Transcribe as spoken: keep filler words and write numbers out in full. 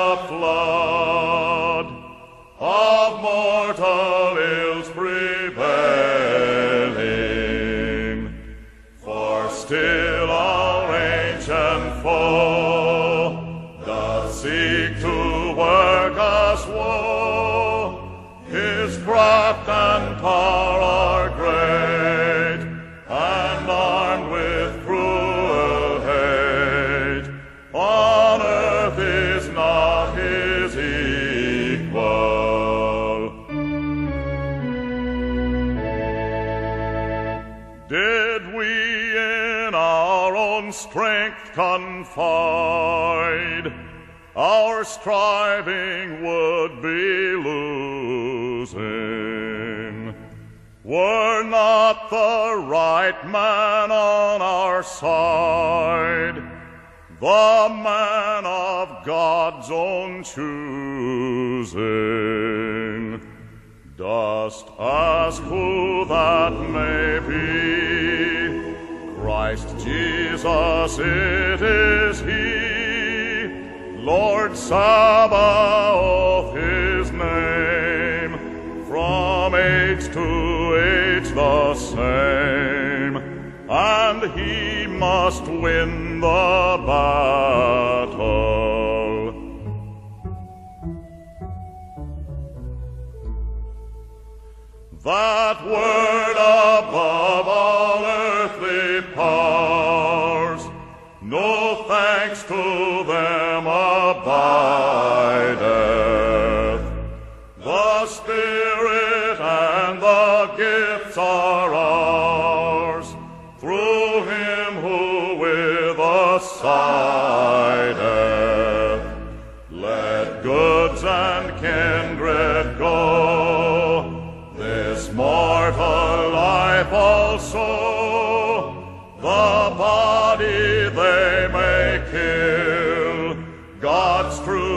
the flood of mortal ills prevailing, for still our ancient foe doth seek to work us woe. His craft and power are great, and armed with cruel hate. On earth is not his equal. Did we in our own strength confide, our striving would be losing. Were not the right man on our side, the man of God's own choosing? Dost ask who that may be? Christ Jesus, it is he, Lord Sabaoth his name, from age to age the same, and he must win the battle. That word above all earthly powers, no thanks to them abideth. The Spirit and the gifts are ours, through him who with us sideth. Let goods and kindred go, this mortal life also, the body they may kill, God's true